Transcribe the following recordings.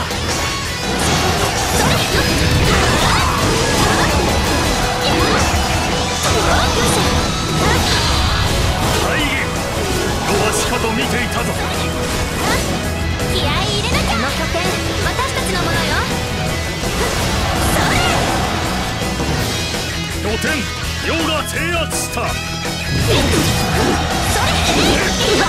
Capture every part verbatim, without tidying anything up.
大義弱しかと見ていたぞ。 気合い入れなきゃ。この拠点私たちのものよ。それ拠点余が制圧した。 それ今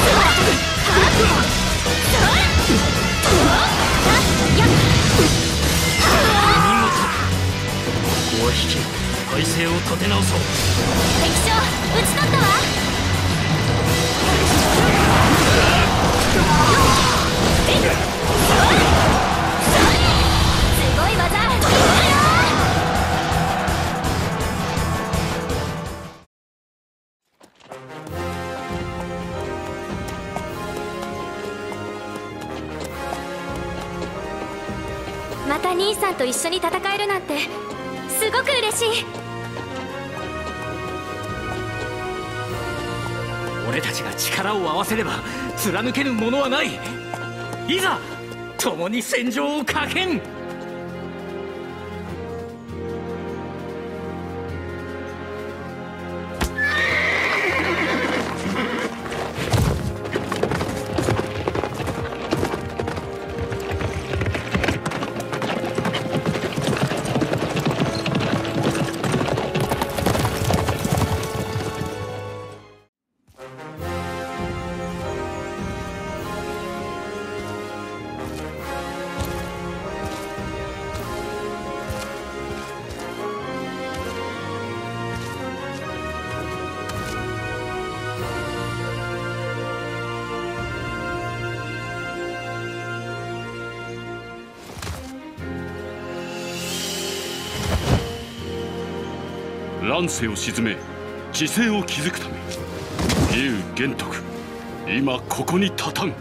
ここは引き体勢を立て直そう。 敵将討ち取ったわ。すごい技また兄さんと一緒に戦えるなんてすごく嬉しい。 俺たちが力を合わせれば貫けぬものはない。いざ共に戦場をかけん。 乱世を鎮め治世を築くため義勇玄徳今ここに立たん。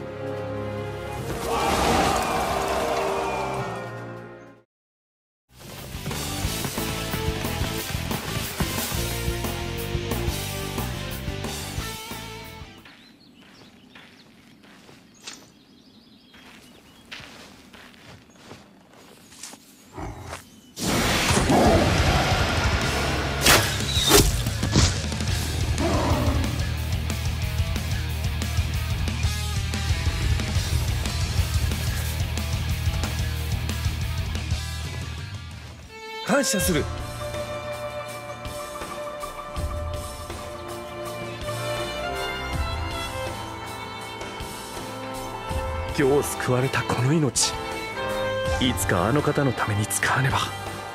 感謝する。今日救われたこの命、いつかあの方のために使わねば。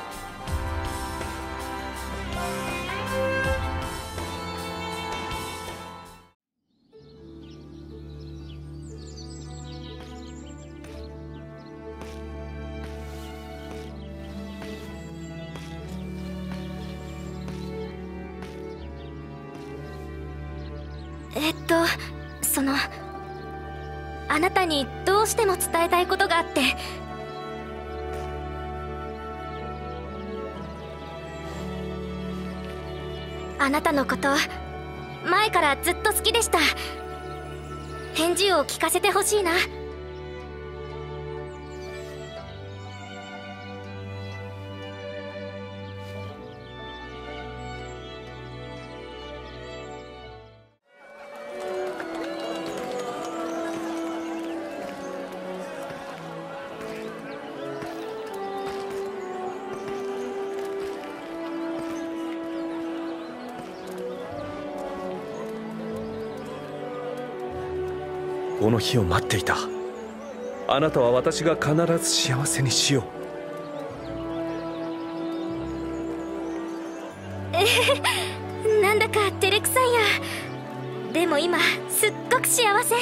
えっとそのあなたにどうしても伝えたいことがあって。あなたのこと前からずっと好きでした。返事を聞かせてほしいな。 この日を待っていた。あなたは私が必ず幸せにしよう。 えへ、なんだか照れくさいや。でも今すっごく幸せ。